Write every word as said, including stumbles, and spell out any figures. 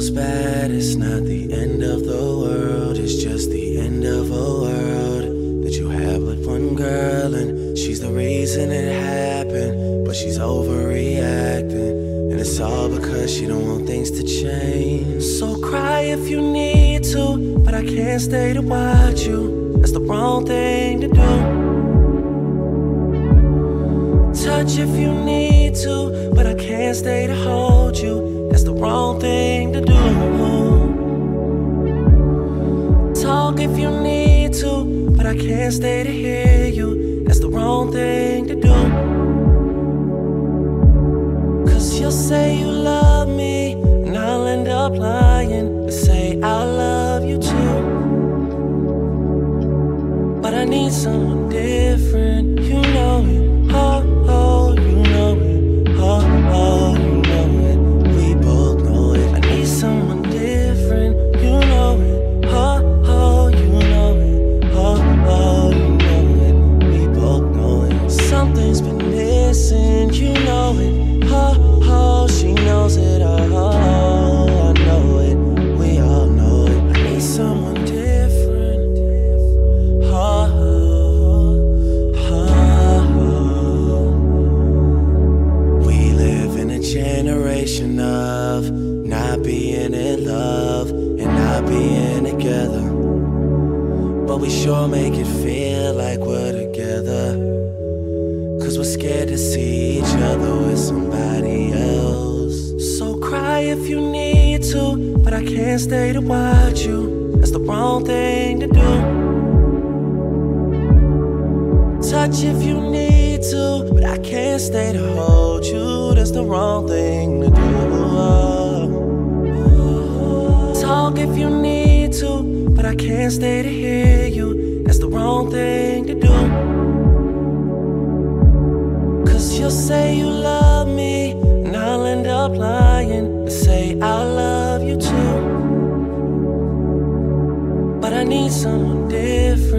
feels bad. It's not the end of the world, it's just the end of a world that you have with one girl, and she's the reason it happened, but she's overreacting, and it's all because she don't want things to change. So cry if you need to, but I can't stay to watch you. That's the wrong thing to do. Touch if you need to, but I can't stay to hold you. That's the wrong thing to do. Talk if you need to, but I can't stay to hear you. That's the wrong thing to do. Cause you'll say you love me, and I'll end up lying and say I love you too. But I need someone different, you know it. Oh, oh, you know it. Oh, oh, you know it. We both know it. I need someone different, you know it. Oh, oh, you know it. Oh, oh, you know it. We both know it. Something's been missing, you know it. Oh, oh, she knows it. Oh, I know it. We all know it. I need someone different. Oh, oh, oh. We live in a generation of not being in love and not being together, but we sure make it feel like we're together. Cause we're scared to see each other with somebody else. So cry if you need to, but I can't stay to watch you. That's the wrong thing to do. Touch if you need to, but I can't stay to hold you. That's the wrong thing to do. Talk if you need to, but I can't stay to hear you. That's the wrong thing to do. Cause you'll say you love me, and I'll end up lying and say I love you too. But I need someone different.